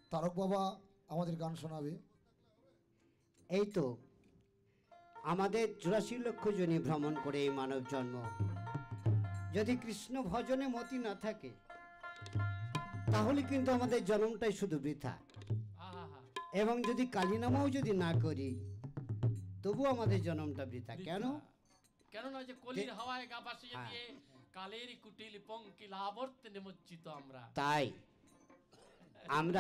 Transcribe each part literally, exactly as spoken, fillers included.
তারক বাবা আমাদের গান শোনাবে। এই তো আমাদের চুরাশি লক্ষ জনে ভ্রমণ করে এই মানব জন্ম, যদি কৃষ্ণ ভজনে মতি না থাকে তাহলে কিন্তু আমাদের জন্মটাই শুধু বৃথা। এবং যদি কালী নামও যদি না করি তবু আমাদের জন্মটা বৃথা। কেন? কেন না যে কলির হাওয়ায় গা ভাসিয়ে দিয়ে কালের কুটিল পঙ্কিল আবর্তে নিমজ্জিত আমরা। তাই আমরা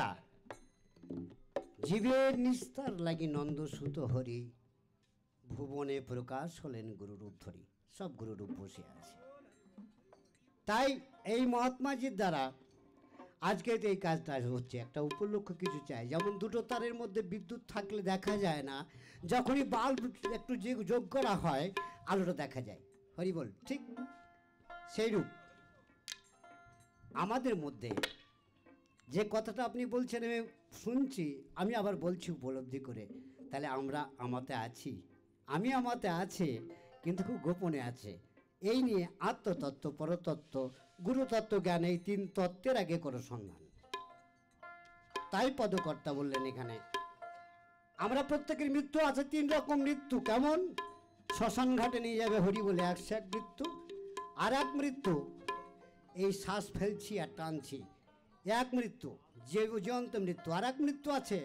জীবের নিস্তার লাগি নন্দসুত হরি, ভুবনে প্রকাশ হলেন গুরুরূপ ধরি। সব গুরুরূপ বসে আছে। তাই এই মহাত্মাজির দ্বারা আজকে এই কাজটা হচ্ছে। একটা উপলক্ষ কিছু চাই, যেমন দুটো তারের মধ্যে বিদ্যুৎ থাকলে দেখা যায় না, যখনই বাল্ব একটু যোগ করা হয় আলোটা দেখা যায়। হরি বল। ঠিক সেইরূপ আমাদের মধ্যে যে কথাটা আপনি বলছেন আমি শুনছি, আমি আবার বলছি উপলব্ধি করে। তাহলে আমরা আমাতে আছি, আমি আমাতে আছে, কিন্তু খুব গোপনে আছে। এই নিয়ে আত্মতত্ত্ব, পরতত্ত্ব, গুরুতত্ত্ব জ্ঞান, এই তিন তত্ত্বের আগে করো সন্ধান। তাই পদকর্তা বললেন এখানে আমরা প্রত্যেকের মৃত্যু আছে। তিন রকম মৃত্যু। কেমন? শ্মশান ঘাটে নিয়ে যাবে হরি বলে একশো এক মৃত্যু। আর এক মৃত্যু এই শ্বাস ফেলছি আর টানছি, এক মৃত্যু যে জীবন্ত মৃত্যু। আর এক মৃত্যু আছে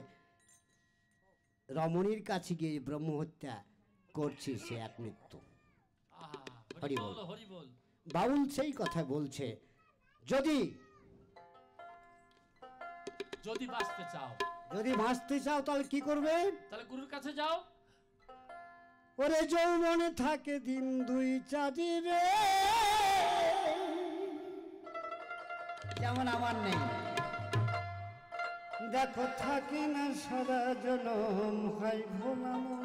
রমণীর কাছে গিয়ে ব্রহ্মহত্যা করছি, সে এক মৃত্যু। হরি বল, হরি বল। বাউল সেই কথা বলছে, যদি যদি বাঁচতে চাও, যদি বাঁচতে চাও তাহলে কি করবে? তাহলে গুরুর কাছে যাও। ওরে যৌবনে থাকে দিন দুই চারি রে, যেমন আমার নেই। দেখো থাকে না সারা জনম, হয় ভোলা মন।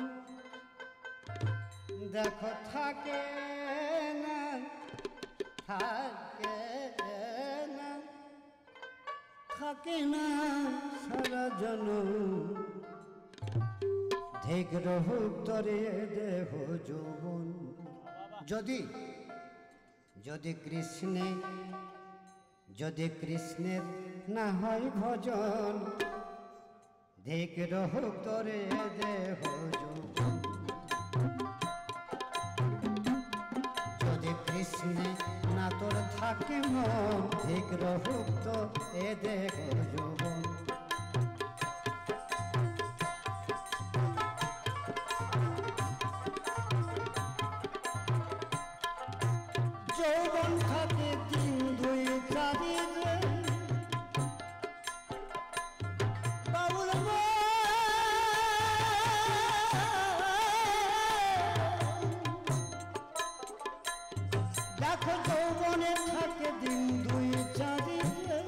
দেখো থাকে না, থাকে না, থাকে না সারা জনম। ঢেক রহু তরে দেহ যৌবন। যদি যদি কৃষ্ণে যদি কৃষ্ণের না হয় ভজন, ঢেক রহু তরে দেহ যৌবন। যদি কৃষ্ণে না তোর থাকে মন, ঢেক রহু তো এ দেহ যৌবন। যৌবন থাকে তিন দুই চারি রে, বাবুল দেখো যৌবনে থাকে দিন দুই চারি রে,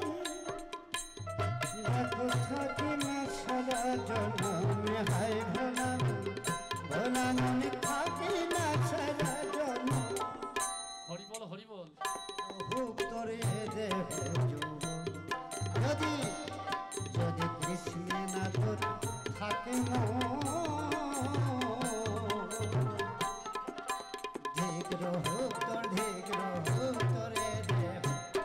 দেখো থাকে না সারা জন্মে। হায় ভোলা ভোলা মনে থাকে না সারা জন্ম। হরি বল, হরি বল। তোরে দেহ যৌবন। যদি যদি কৃষ্ণে না তোর থাকে মন, ঢেক রহু তোর, ঢেক রহু তোরে দেহ।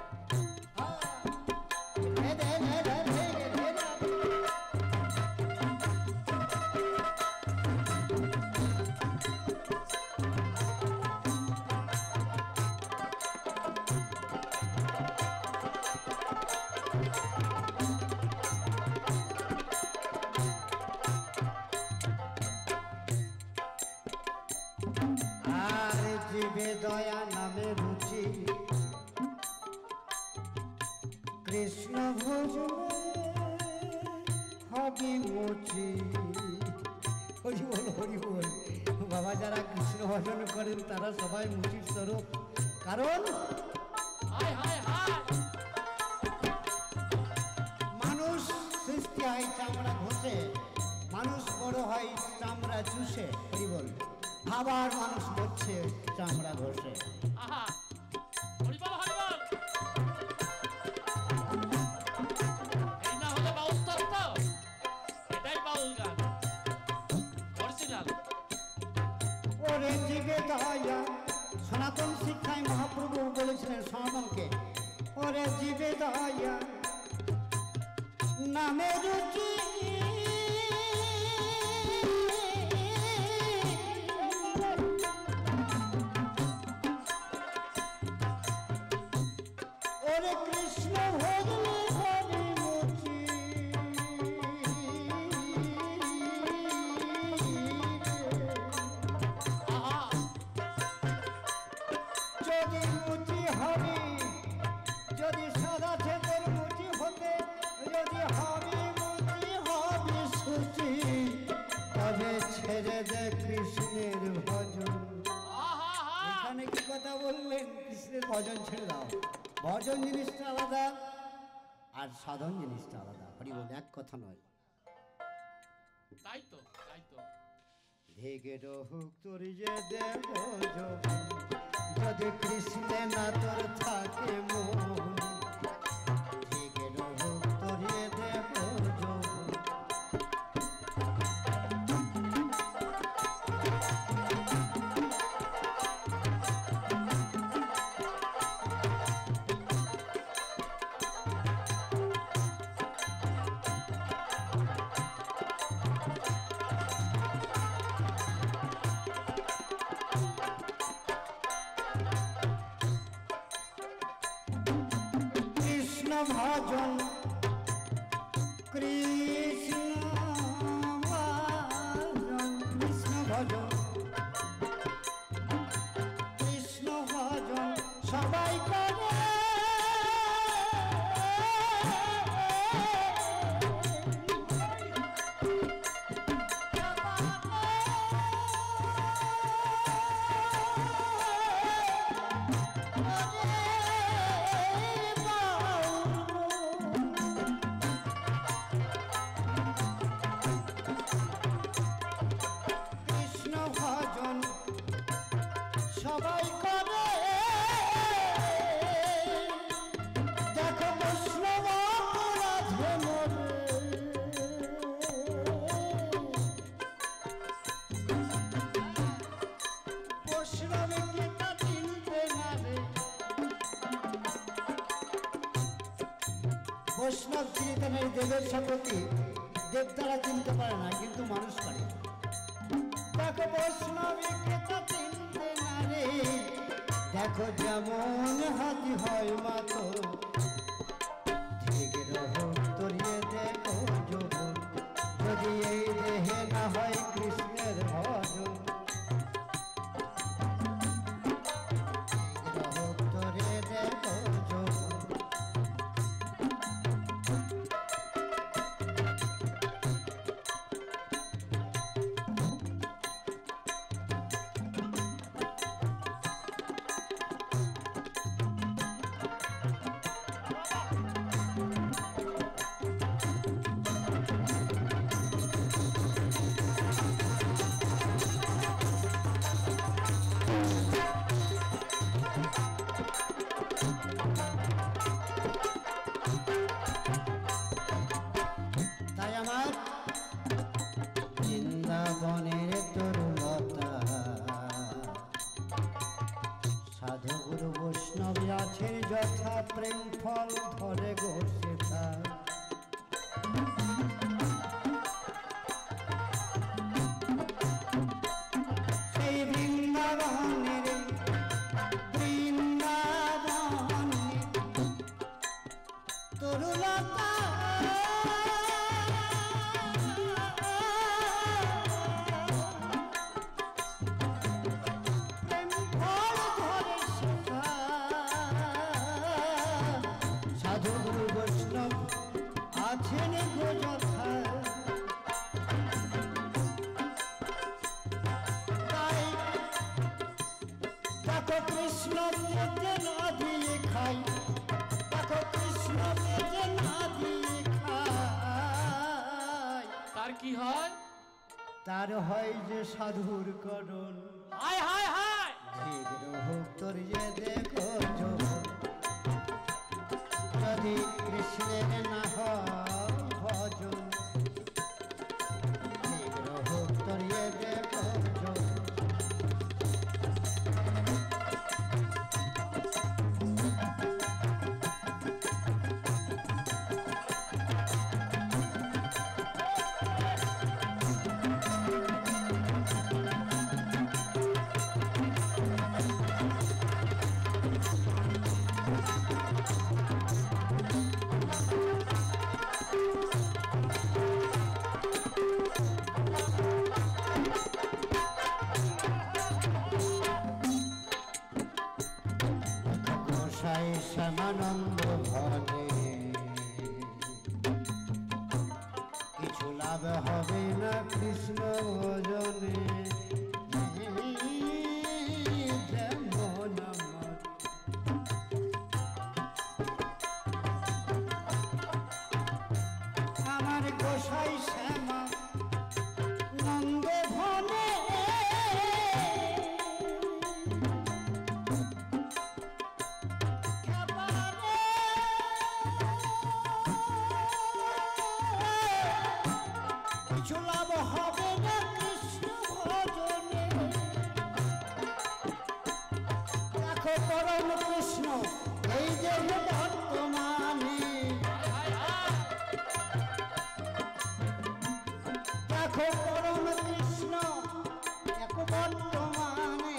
জীবে দয়া নামে রুচি, কৃষ্ণ ভজনে হবি মুচি। হরি বল, হরি বল। বাবা যারা কৃষ্ণ ভজন করেন তারা সবাই মুচির স্বরূপ। কারণ মানুষ সৃষ্টি হয় চামড়া ঘষে, মানুষ বড় হয় চামড়া চুষে। হরি বল। আবার মানুষ মরছে চামড়া ঘষে। এই না হলে বাউল তত্ত্ব, এটাই বাউল গান অরিজিনাল। ওরে জীবে দয়া, সনাতন শিক্ষায় মহাপ্রভু বলেছিলেন সনাতনকে, ওরে জীবে দয়া না নামে রুচি ওরে কৃষ্ণ ভজলে হবে মুচি যদি মুচি হবে যদি সাদা ছেলের মুচি হতে যদি হবে মুচি হবে সুচি তবে ছেড়ে দে কৃষ্ণের ভজন এখানে কি কথা বললেন কৃষ্ণের ভজন ছেড়ে দাও ভজন জিনিসটা আলাদা আর সাধন জিনিসটা আলাদা হরি বল এক কথা নয় তাই তো তাই তো ধেগে রহুক তোর যে দেব যদি কৃষ্ণে না তোর থাকে মন ধেগে রহুক তোর যে দেব ভজন কৃষ্ণ ভজন কৃষ্ণ ভজন কৃষ্ণ ভজন সবাই করে সবাই করে দেখো বৈষ্ণব রাধে মরে বৈষ্ণবে গীতা চিনতে না রে বৈষ্ণব চিনতে নেই দেবের শপথি দেব তারা চিনতে পারে না কিন্তু মানুষ পারে দেখো বৈষ্ণবী গীতা চিনতে না রে দেখো যেমন হাতি হয় মাতো ধীরে রহ তরিয়ে দেখো যৌবন যদি এই দেহে না হয় কৃষ্ণের ভজন রহ তরিয়ে দেখো যৌবন যথা প্রেম ফল ধরে গো সেটা সেই বৃন্দাবনের বৃন্দাবনের তরুলতা কৃষ্ণ পেতে না দিয়ে খাই দেখো কৃষ্ণ পেতে না দিয়ে খাই তার কি হয় তার হয় যে সাধুর করণ হায় হায় হায় হোক তোর যে দেখো যদি কৃষ্ণের না হয় ভজন হোক তোর যে দেখো লাভ হবে না কৃষ্ণ ভজনে যেমন আমার। আমার গোসাই শ্যামা নন্দ ভনে কিছু লাভ হবে না কৃষ্ণ ভজনে। দেখো পরম কৃষ্ণ এই যে বর্তমানে, দেখো পরম কৃষ্ণ দেখো বর্তমানে।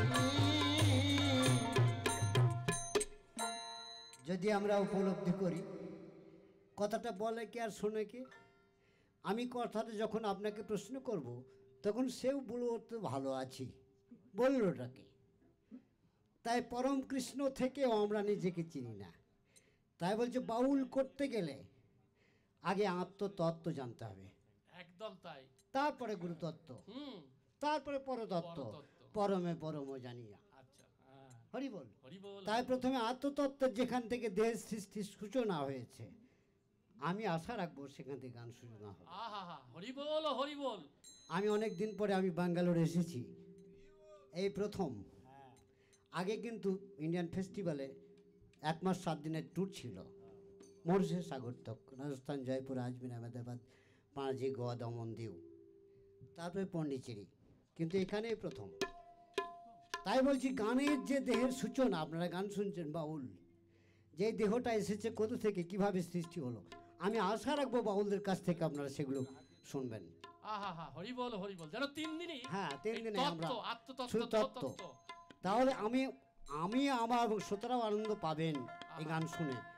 যদি আমরা উপলব্ধি করি, কথাটা বলে কি আর শোনে কি? আমি কথাটা যখন আপনাকে প্রশ্ন করব তখন সেও বলবো তো ভালো আছি, বললোটাকে। তাই পরম কৃষ্ণ থেকেও আমরা নিজেকে চিনি না। তাই বলছে বাউল করতে গেলে আগে আত্মতত্ত্ব জানতে হবে, একদম তাই। তারপরে গুরুতত্ত্ব, হুম। তারপরে পরতত্ত্ব, পরতত্ত্ব। পরমে পরম জানিয়া। আচ্ছা, হ্যাঁ। হরি বল। হরি বল। তাই প্রথমে আত্মতত্ত্বের যেখান থেকে দেহ সৃষ্টির সূচনা হয়েছে, আমি আশা রাখবো সেখান থেকে গান সূচনা হবে। আহা হা, হরি বল হরি বল। আমি অনেক দিন পরে আমি ব্যাঙ্গালোরে এসেছি, এই প্রথম। আগে কিন্তু ইন্ডিয়ান ফেস্টিভ্যালে এক মাস সাত দিনের ট্যুর ছিল, মরিশাস সাগর তক, রাজস্থান, জয়পুর, আজমির, আহমেদাবাদ, পানাজি, গোয়া, দমন, দিউ, তারপরে পন্ডিচেরি, কিন্তু এখানেই প্রথম। তাই বলছি গানের যে দেহের সূচনা, আপনারা গান শুনছেন বাউল, যে দেহটা এসেছে কোথা থেকে, কিভাবে সৃষ্টি হলো, আমি আশা রাখবো বাউলদের কাছ থেকে আপনারা সেগুলো শুনবেন। আহা হা, হরি বল হরি বল। যেন তিন দিনই হ্যাঁ, তিন এই দিনে আমরা তত্ত্ব, আত্মতত্ত্ব, সুতত্ত্ব। তত্ত্ব। তাহলে আমি আমি আমার শ্রোতারাও আনন্দ পাবেন এই গান শুনে।